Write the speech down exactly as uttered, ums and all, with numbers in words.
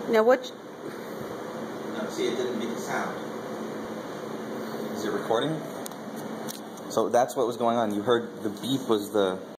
Now what? No, see, it didn't make a sound. Is it recording? So that's what was going on. You heard the beep was the